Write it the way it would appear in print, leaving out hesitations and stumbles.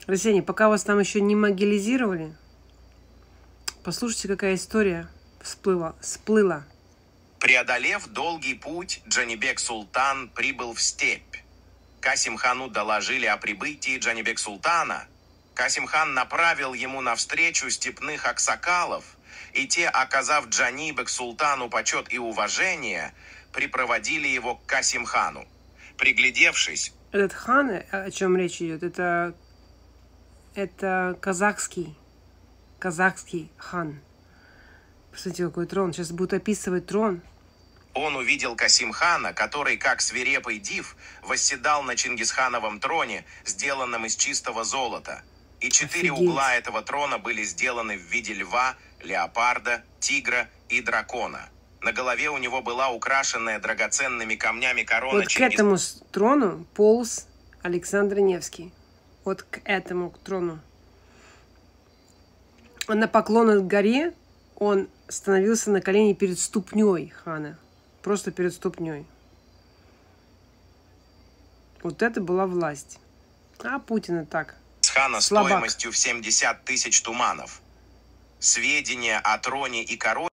Россияне, пока вас там еще не могилизировали, послушайте, какая история всплыла. Преодолев долгий путь, Джанибек Султан прибыл в степь. Касим-хану доложили о прибытии Джанибек Султана. Касим-хан направил ему навстречу степных аксакалов, и те, оказав Джанибек Султану почет и уважение, припроводили его к Касим-хану. Приглядевшись... Этот хан, о чем речь идет, это казахский хан. Посмотрите, какой трон. Сейчас будут описывать трон. Он увидел Касим-хана, который, как свирепый див, восседал на Чингисхановом троне, сделанном из чистого золота. И 4 угла этого трона были сделаны в виде льва, леопарда, тигра и дракона. На голове у него была украшенная драгоценными камнями корона. Вот к этому трону полз Александр Невский. Вот к этому трону. На Поклонной горе он становился на колени перед ступней хана. Просто перед ступней. Вот это была власть. А Путина так. Хана слабак. Стоимостью в 70 тысяч туманов. Сведения о троне и короне